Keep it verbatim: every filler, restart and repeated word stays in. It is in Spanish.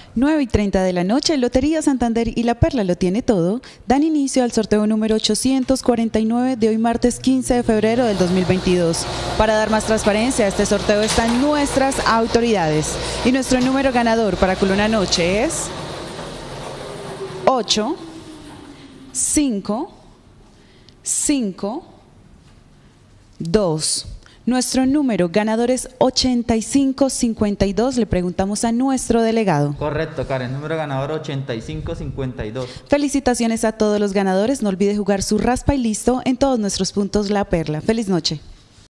nueve y treinta de la noche, Lotería Santander y La Perla lo tiene todo, dan inicio al sorteo número ochocientos cuarenta y nueve de hoy martes quince de febrero del dos mil veintidós. Para dar más transparencia a este sorteo están nuestras autoridades. Y nuestro número ganador para Culona Noche es ocho, cinco, cinco, dos. Nuestro número ganador es ochenta y cinco cincuenta y dos. Le preguntamos a nuestro delegado. Correcto, Karen. Número ganador ochenta y cinco cincuenta y dos. Felicitaciones a todos los ganadores. No olvide jugar su raspa y listo en todos nuestros puntos La Perla. Feliz noche.